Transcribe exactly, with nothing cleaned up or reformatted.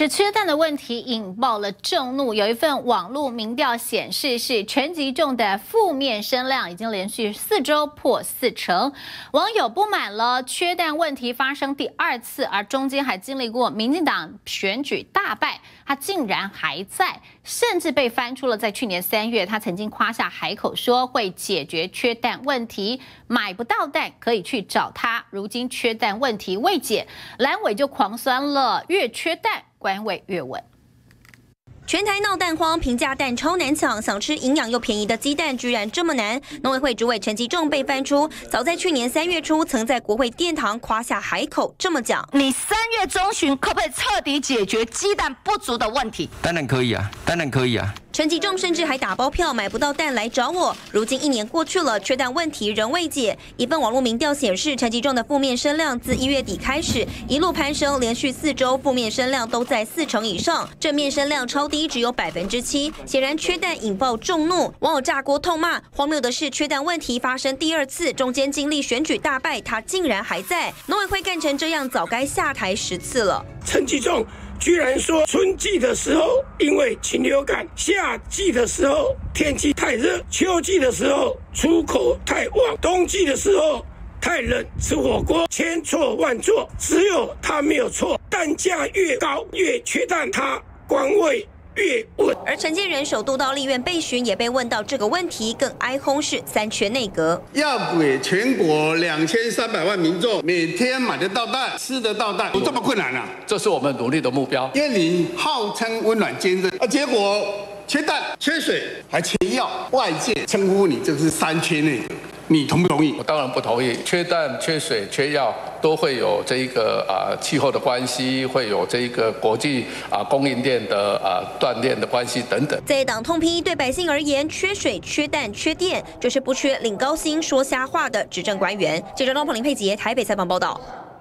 这缺蛋的问题引爆了众怒，有一份网络民调显示，是陈吉仲的负面声量已经连续四周破四成，网友不满了缺蛋问题发生第二次，而中间还经历过民进党选举大败，他竟然还在，甚至被翻出了在去年三月他曾经夸下海口说会解决缺蛋问题，买不到蛋可以去找他，如今缺蛋问题未解，蓝委就狂酸了，越缺蛋官位越稳。 全台闹蛋荒，平价蛋超难抢，想吃营养又便宜的鸡蛋居然这么难。农委会主委陈吉仲被翻出，早在去年三月初，曾在国会殿堂夸下海口，这么讲： 你三月中旬可不可以彻底解决鸡蛋不足的问题？ 当然可以啊，当然可以啊。 陈吉仲甚至还打包票买不到蛋来找我。如今一年过去了，缺蛋问题仍未解。一份网络民调显示，陈吉仲的负面声量自一月底开始一路攀升，连续四周负面声量都在四成以上，正面声量超低，只有百分之七。显然缺蛋引爆众怒，网友炸锅痛骂。荒谬的是，缺蛋问题发生第二次，中间经历选举大败，他竟然还在。农委会干成这样，早该下台十次了。 陈吉仲居然说，春季的时候因为禽流感，夏季的时候天气太热，秋季的时候出口太旺，冬季的时候太冷，吃火锅千错万错，只有他没有错，蛋价越高越缺蛋，他官位越稳。 而陈建仁首度到立院备询，也被问到这个问题，更哀轰是三缺内阁， 要给全国两千三百万民众每天买得到蛋、吃得到蛋，有这么困难啊？ 这是我们努力的目标。 因为你号称温暖坚韧，啊，结果缺蛋、缺水，还缺药，外界称呼你这是三缺内阁。你同不同意？ 我当然不同意。缺蛋、缺水、缺药，都会有这一个啊气候的关系，会有这一个国际啊供应链的啊断裂的关系等等。 在野党痛批，对百姓而言，缺水、缺蛋、缺电，就是不缺领高薪说瞎话的执政官员。记者张鹏林、佩杰台北采访报道。